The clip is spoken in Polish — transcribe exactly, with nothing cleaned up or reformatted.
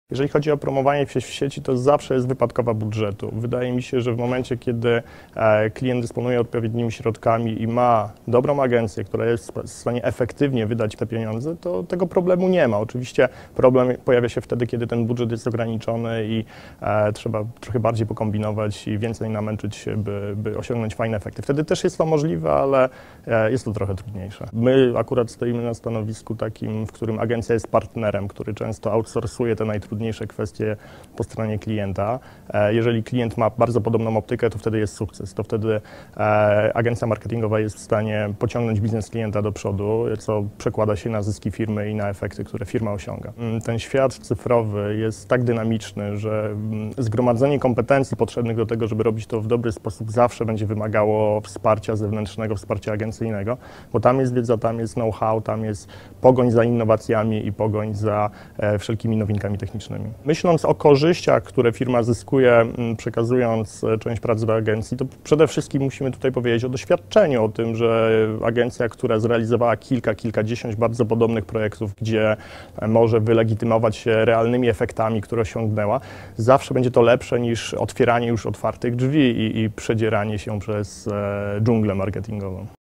Jeżeli chodzi o promowanie w sieci, to zawsze jest wypadkowa budżetu. Wydaje mi się, że w momencie, kiedy klient dysponuje odpowiednimi środkami i ma dobrą agencję, która jest w stanie efektywnie wydać te pieniądze, to tego problemu nie ma. Oczywiście problem pojawia się wtedy, kiedy ten budżet jest ograniczony i e, trzeba trochę bardziej pokombinować i więcej namęczyć się, by, by osiągnąć fajne efekty. Wtedy też jest to możliwe, ale e, jest to trochę trudniejsze. My akurat stoimy na stanowisku takim, w którym agencja jest partnerem, który często outsourcuje te najtrudniejsze kwestie po stronie klienta. Jeżeli klient ma bardzo podobną optykę, to wtedy jest sukces. To wtedy agencja marketingowa jest w stanie pociągnąć biznes klienta do przodu, co przekłada się na zyski firmy i na efekty, które firma osiąga. Ten świat cyfrowy jest tak dynamiczny, że zgromadzenie kompetencji potrzebnych do tego, żeby robić to w dobry sposób, zawsze będzie wymagało wsparcia zewnętrznego, wsparcia agencyjnego, bo tam jest wiedza, tam jest know-how, tam jest pogoń za innowacjami i pogoń za wszelkimi nowinkami technicznymi. Myśląc o korzyściach, które firma zyskuje, przekazując część pracy do agencji, to przede wszystkim musimy tutaj powiedzieć o doświadczeniu, o tym, że agencja, która zrealizowała kilka, kilkadziesiąt bardzo podobnych projektów, gdzie może wylegitymować się realnymi efektami, które osiągnęła, zawsze będzie to lepsze niż otwieranie już otwartych drzwi i, i przedzieranie się przez dżunglę marketingową.